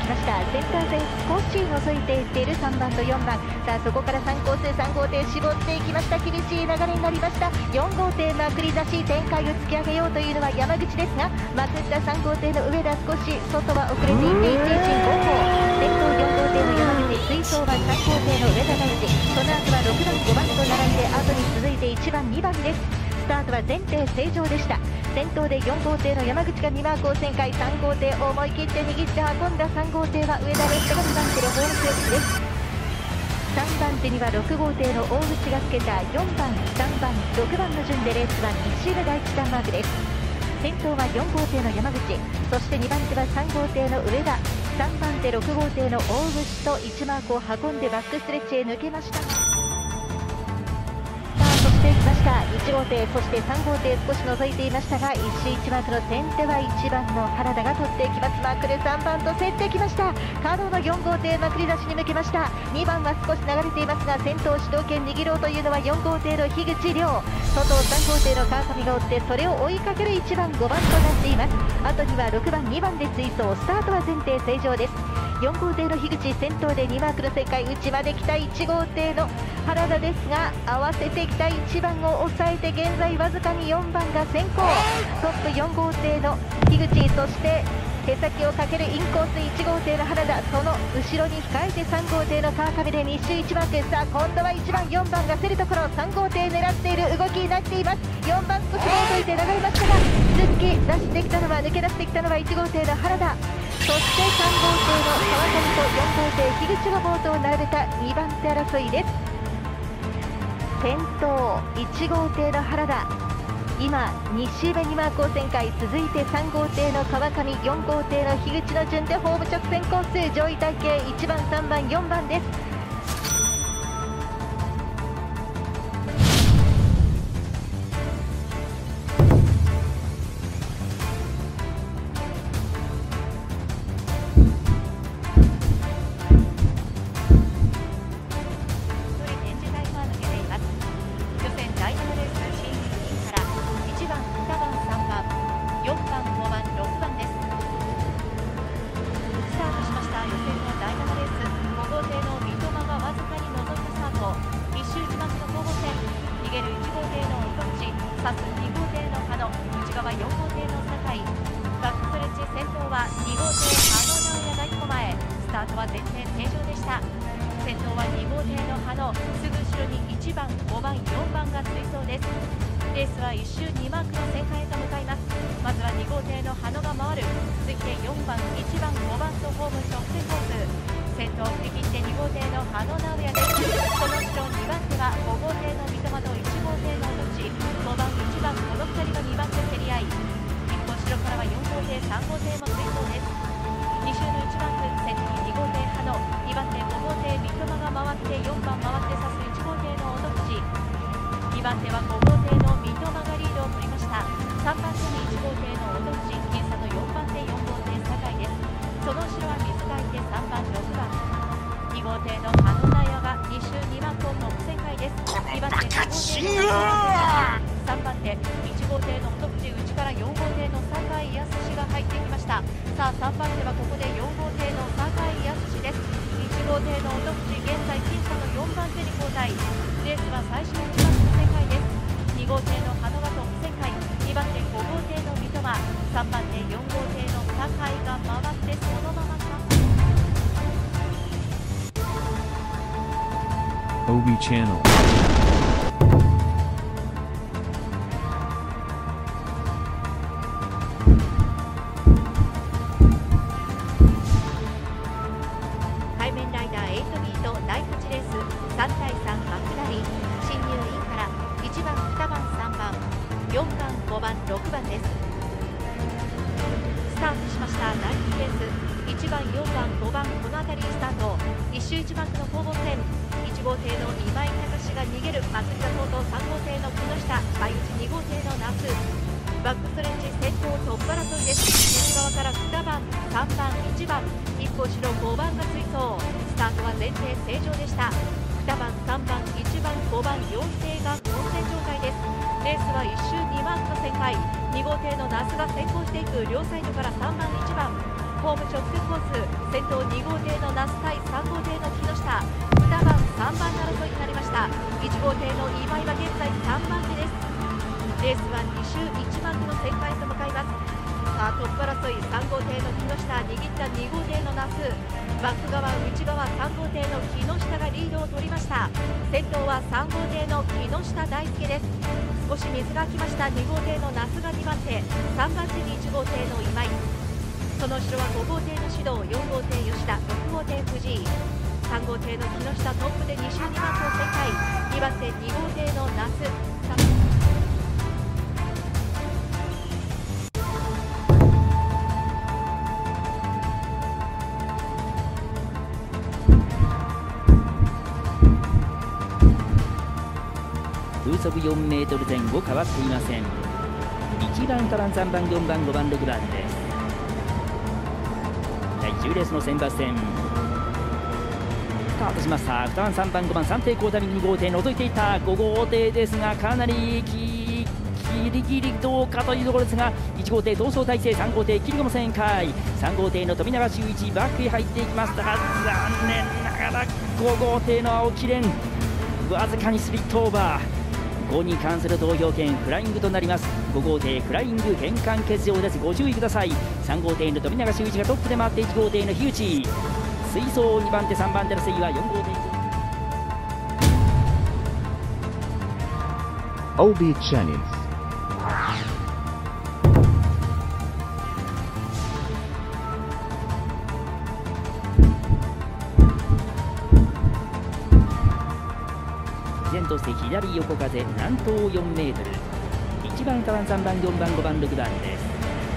きました。センター線少し覗いていっている3番と4番。さあそこから3号艇3号艇絞っていきました。厳しい流れになりました。4号艇まくり出し展開を突き上げようというのは山口ですが、まくった3号艇の上田少し外は遅れていって1進5号。先頭4号艇の山口、追走は3号艇の上田大地、その後は6番5番と並んで後に続いて1番2番です。スタートは前提正常でした。先頭で4号艇の山口が2マークを旋回、3号艇思い切って握って運んだ3号艇は上田レフトが2番手でホームセーフです。3番手には6号艇の大口がつけた4番、3番、6番の順でレースは2周目第1ターンマークです。先頭は4号艇の山口、そして2番手は3号艇の上田、3番手6号艇の大口と1マークを運んでバックストレッチへ抜けました。そしてきました1号艇、そして3号艇少し覗いていましたが、1周1マークの先手は1番の原田が取っていきます。マークで3番と競ってきました。カードの4号艇まくり出しに向けました。2番は少し流れていますが、先頭主導権握ろうというのは4号艇の樋口亮、外を3号艇の川上が追って、それを追いかける1番5番となっています。後には6番2番で追走、スタートは前提正常です。4号艇の樋口先頭で2マークの旋回、内まで来た1号艇の原田ですが、合わせてきた1番を抑えて現在わずかに4番が先行。トップ4号艇の樋口、そして手先をかけるインコース1号艇の原田、その後ろに控えて3号艇の川上で2周1マーク。さあ今度は1番4番が競るところ、3号艇狙っている動きになっています。4番少し覗いて流れましたが、続き出してきたのは抜け出してきたのは1号艇の原田、そして3号艇の川上と4号艇樋口がボートを並べた2番手争いです。先頭1号艇の原田、今2周目にマークを旋回、続いて3号艇の川上、4号艇の樋口の順でホーム直線コース、上位体系1番3番4番です。レースは1周2マークの旋回へと向かいます。まずは2号艇の羽野が回る、続いて4番、1番、5番とホーム直線コース。先頭を振り切って2号艇の羽野直哉です。その後ろ2番手は5号艇の三笘と1号艇の尾道、5番、1番、この2人が2番手競り合い、一歩後ろからは4号艇、3号艇も追走です。2周の1番手、先頭2号艇羽野、2番手5号艇三笘が回って4番回って指す1号艇の尾道、2番手は5号艇の三笘がリードを取りました。3番手に1号艇の尾道、僅差の4番手4号艇酒井です。その後ろは水がいて3番6番、2号艇の羽野奈也が2周2番とトップ旋回です。2番手5号艇の3番手1号艇の尾道、内から4号艇の酒井康が入っていきました。さあ3番手はここで4号艇の酒井康です。1号艇の尾道、現在僅差の4番手に交代。レースは最初の1番手の旋回です。2号艇の羽野がトップ旋回、2番手5号艇の三笘、3番手4号艇の酒井が回ってそのまま OB Channel。 海面ライダー8ビート第8レース3対3幕り、進入インから1番、2番、3番、4番、5番、6番です。スタートしました第2レース、1番、4番、5番、この辺りスタート。1周1番区の攻防戦、1号艇の今井隆が逃げる、松田とうとう3号艇の木下、相打ち2号艇の那須、バックストレッチ先頭トップ争いです。内側から2番、3番、1番、一歩後ろ5番が追走。スタートは前提正常でした。2番、3番、1番、5番、4艇が混戦状態です。レースは1周2マークの旋回、2号艇の那須が先行していく、両サイドから3番、1番、 ホーム直線コース、先頭2号艇の那須対3号艇の木下、2番3番争いになりました。1号艇の今井は現在3番手です。レースは2周1番手の旋回へと向かいます。さあトップ争い、3号艇の木下、握った2号艇の那須、バック側内側3号艇の木下がリードを取りました。先頭は3号艇の木下大輔です。少し水が来ました。2号艇の那須が2番手、3番手に1号艇の今井、その後ろは5号艇の指導、4号艇吉田、6号艇藤井、3号艇の木下トップで2周2番手を旋回、2番手2号艇の那須、 風速4メートル前後変わっていません。1番から3番4番5番6番です。第10レースの選抜戦スタートしました。2番3番5番3艇交代右2号艇覗いていた5号艇ですが、かなりギリギリどうかというところですが、1号艇同走体制、3号艇切り込む旋回、3号艇の富永修一バックへ入っていきましたが、残念ながら5号艇の青木蓮わずかにスリットオーバー。5に関する投票権フライングとなります。5号艇フライング変換欠場です。ご注意ください。3号艇の富永修一がトップで回って1号艇の樋口、水槽2番手3番手の推移は4号艇 OB Channels。 依然として左横風南東4メートル、1番、2番、3番、4番、5番、6番です。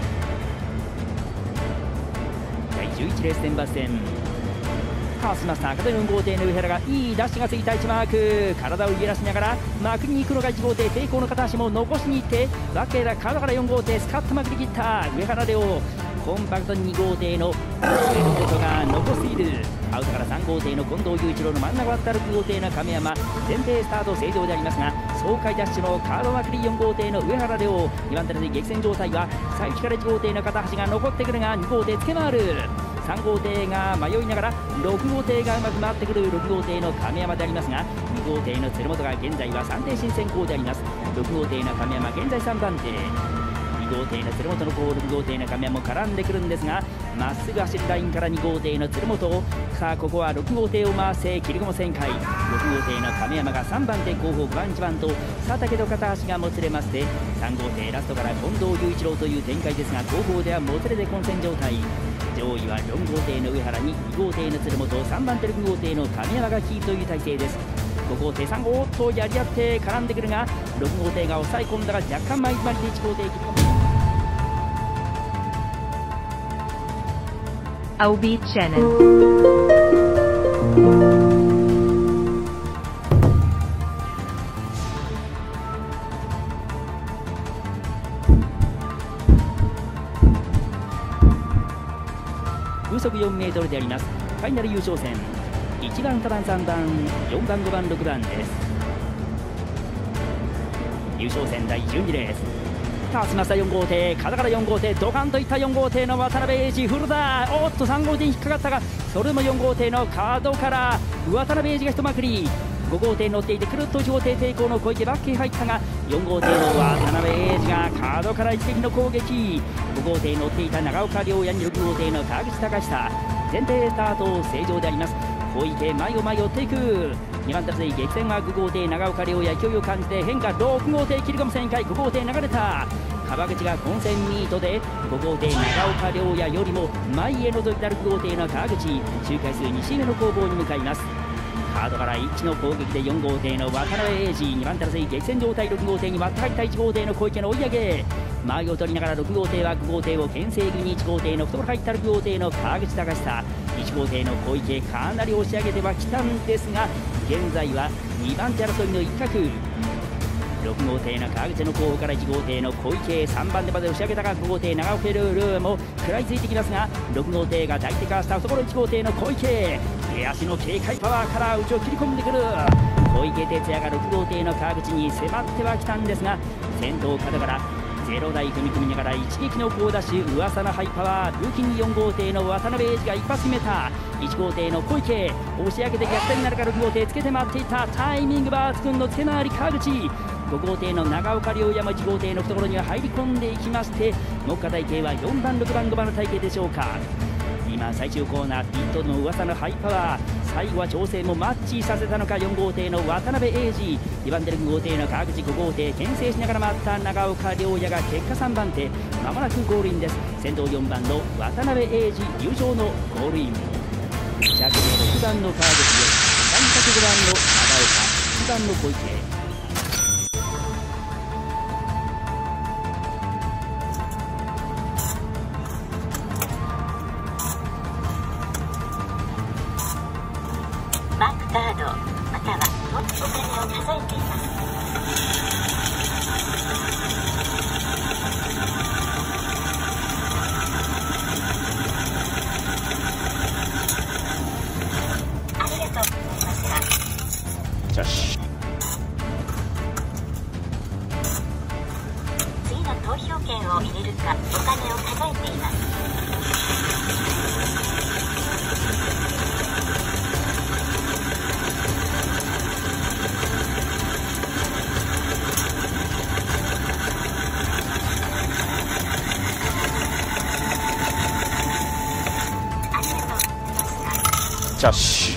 第11レース選抜戦スタートしました。片4号艇の上原がいいダッシュがついた1マーク、体を揺らしながらまくりに行くのが1号艇、抵抗の片足も残しに行ってバックへだ、角から4号艇スカッとまくり切った上原レオ、コンパクトに2号艇のベルトが残している。アウトから3号艇の近藤雄一郎の真ん中割った6号艇の亀山、前艇スタート正常でありますが、爽快ダッシュのカードまくり4号艇の上原レオ、2番手の激戦状態は最初から1号艇の片端が残ってくるが2号艇つけ回る、3号艇が迷いながら6号艇がうまく回ってくる6号艇の亀山でありますが、2号艇の鶴本が現在は3艇新先行であります。6号艇の亀山現在3番手、2号艇の鶴本の後6号艇の亀山も絡んでくるんですが、まっすぐ走るラインから2号艇の鶴本、さあここは6号艇を回して切り込む旋回、6号艇の亀山が3番手後方5番1番と佐竹と片足がもつれまして、3号艇ラストから近藤雄一郎という展開ですが、後方ではもつれで混戦状態、上位は4号艇の上原に2号艇の鶴本、3番手6号艇の亀山がキープという体勢です。5号艇3号おっとやり合って絡んでくるが、6号艇が抑え込んだが若干前詰まりで1号艇切り込む。 OB Channel。 風速4メートルであります。ファイナル優勝戦1番、2番、3番、4番、5番、6番です。優勝戦第12レーススタートしました。4号艇肩から4号艇ドカンといった4号艇の渡辺英二フルだ、おっと3号艇に引っかかったが、それでも4号艇の角から渡辺英二が一まくり、5号艇に乗っていてくるっと1号艇抵抗の小池バックへ入ったが、4号艇の渡辺英二が角から一撃の攻撃、5号艇に乗っていた長岡亮也に6号艇の川口隆久、前艇スタート正常であります。小池前を追っていく、2番手で激戦は5号艇長岡亮也、勢いを感じて変化、6号艇切り込む旋回、5号艇流れた、川口が混戦ミートで5号艇長岡亮也よりも前へ覗いた6号艇の川口、周回数2周目の攻防に向かいます。カードから一致の攻撃で4号艇の渡辺英二、2番手で激戦状態6号艇に割って入った1号艇の小池の追い上げ、前を取りながら6号艇は5号艇を牽制気味に1号艇の懐入った6号艇の川口隆久、1号艇の小池かなり押し上げてはきたんですが、現在は2番手争いの一角、6号艇の川口の後方から1号艇の小池、3番手まで押し上げたが5号艇長岡ルールも食らいついてきますが、6号艇が抱いてかわした懐1号艇の小池、手足の警戒パワーから内を切り込んでくる小池哲也が6号艇の川口に迫ってはきたんですが、先頭角から 0台踏み込みながら一撃の好ダッシュ、噂のハイパワー、ルーキン4号艇の渡辺英二が一発決めた。1号艇の小池押し上げて逆転になるか。6号艇つけて待っていた。タイミング抜群のつけ回り川口。5号艇の長岡亮也も1号艇の懐には入り込んでいきまして、目下体系は4番6番5番の体系でしょうか。今最終コーナーピットの噂のハイパワー、最後は調整もマッチさせたのか。4号艇の渡辺英二、2番手6号艇の川口、5号艇牽制しながら回った長岡亮也が結果3番手、まもなくゴールインです。先頭4番の渡辺英二入場のゴールイン。着で6番の川口です。3着5番の長岡、1番の小池。 マークカードまたはお金を数えています。ありがとうございました。 よし。 次の投票券を入れるかお金を数えています。 よし。